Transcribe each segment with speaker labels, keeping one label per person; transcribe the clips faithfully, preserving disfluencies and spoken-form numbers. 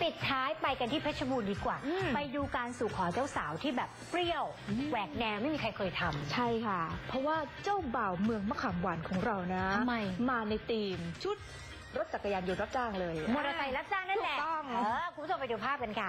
Speaker 1: ปิดท้ายไปกันที่เพชรบูรณ์ดีกว่าไปดูการสู่ขอเจ้าสาวที่แบบเปรี้ยวแหวกแนวไม่มีใครเคยทำ
Speaker 2: ใช่ค่ะเพราะว่าเจ้าบ่าวเมืองมะขามหวานของเรานะ
Speaker 1: ทำไม
Speaker 2: มาในธีมชุดรถจักรยานยนต์รับจ้างเลย
Speaker 1: มอเตอร์ไซค์รับจ้างนั่นแหละเออคุณผู้ชมไปดูภาพกันค่ะ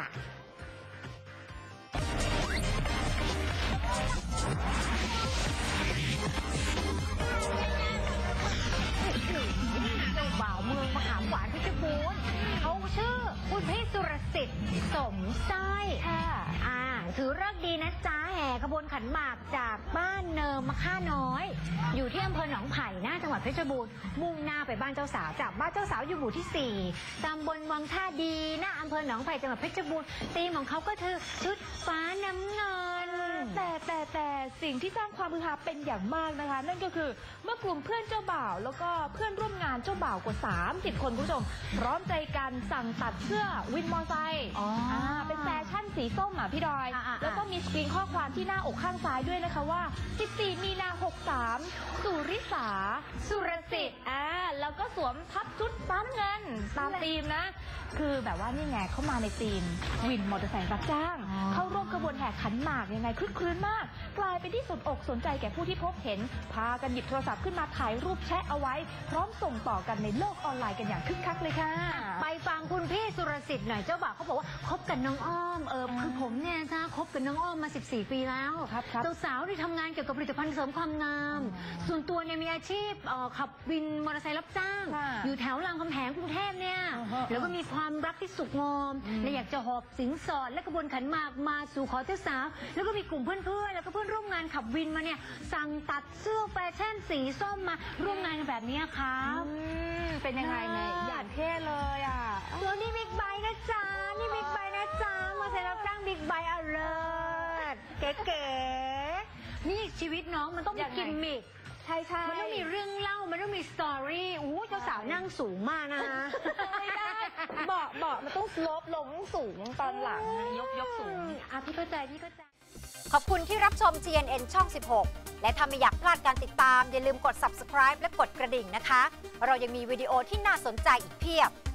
Speaker 1: เจ้าบ่าวเมืองมหาหวานเพชรบูรณ์เขาชื่อคุณพี่สุรสิทธิ์สมไส้ค่ะอ่าถือเลิกดีนะจ๊ะแห่ขบวนขันหมากจากบ้านเนิมมะค่าน้อยอยู่ที่อำเภอหนองไผ่หน้าจังหวัดเพชรบูรณ์มุ่งหน้าไปบ้านเจ้าสาวจากบ้านเจ้าสาวอยู่หมู่ที่สี่ตำบลวังท่าดีหน้าอำเภอหนองไผ่จังหวัดเพชรบูรณ์ธีมของเขาก็คือชุดฟ้าน้ำเงิน
Speaker 2: แต่แต่แต่สิ่งที่สร้างความฮือฮาเป็นอย่างมากนะคะนั่นก็คือเมื่อกลุ่มเพื่อนเจ้าบ่าวแล้วก็เพื่อนร่วมงานเจ้าบ่าวกว่าสามสิบคนคุณผู้ชมพร้อมใจกันสั่งตัดเสื้อวินมอเตอร์ไซค์เป็นแฟชั่นสีส้มอ่ะพี่ดอยแล้วก็มีสกรีนข้อความที่หน้าอกข้างซ้ายด้วยนะคะว่าสิบสี่มีนาหกสามสุริสา
Speaker 1: สุรสิทธิ์
Speaker 2: อ่าแล้วก็สวมทับชุดฟ้าเงินตามธีมนะคือแบบว่านี่ไงเข้ามาในธีมวินมอเตอร์ไซค์รับจ้างเข้าร่วมขบวนแห่ขันหมากยังไงคลึกคลื้นมากกลายเป็นที่สนอกสนใจแก่ผู้ที่พบเห็นพากันหยิบโทรศัพท์ขึ้นมาถ่ายรูปแชะเอาไว้พร้อมส่งต่อกันในโลกออนไลน์กันอย่างคึกคักเลยค่ะ
Speaker 1: ไปฟังคุณพี่สุรสิทธิ์หน่อยเจ้าบ่าวเขาบอกว่าคบกับน้องอ้อมเออคือผมเนี่ยนะคบกับน้องอ้อมมาสิบสี่ปีแล้วเจ้าสาวที่ทำงานเกี่ยวกับผลิตภัณฑ์เสริมความงามส่วนตัวเนี่ยมีอาชีพขับวินมอเตอร์ไซค์รับจ้างอยู่แถวรามคำแหงกรุงเทพเนี่ยแล้วก็มีความรักที่สุขงอมและอยากจะหอบสินสอดและกระบวนขันหมากมาสู่ขอเจ้าสาวแล้วก็มีกลุ่มเพื่อนๆแล้วก็เพื่อนร่วมงานขับวินมาเนี่ยสั่งตัดเสื้อแฟชั่นสีส้มมาร่วมงานกันแบบนี้ครับ
Speaker 2: เป็นยังไงเนี่ยอย่างเท่เลยอ่ะ
Speaker 1: แล้วนี่บิ๊กไบค์นะจ๊ะนี่บิ๊กไบค์นะจ๊ะมาใช้รับจ้างบิ๊กไบค์เอาเลยเก๋ๆนี่ชีวิตน้องมันต้องมีกิมมิค
Speaker 2: ใช่ใช่
Speaker 1: มันต้องมีเรื่องเล่ามันต้องมีสตอรี่อู้เจ้าสาวนั่งสูงมากนะ
Speaker 2: ไม่ได้เบาะเบาะมันต้องสโลปลงสูงตอนหลังยกยกสูง
Speaker 1: อ่ะพี่เข้าใจพี่เข้าใจ
Speaker 3: ขอบคุณที่รับชม จี เอ็น เอ็น ช่อง สิบหก และถ้าไม่อยากพลาดการติดตามอย่าลืมกด ซับสไครบ์ และกดกระดิ่งนะคะเรายังมีวิดีโอที่น่าสนใจอีกเพียบ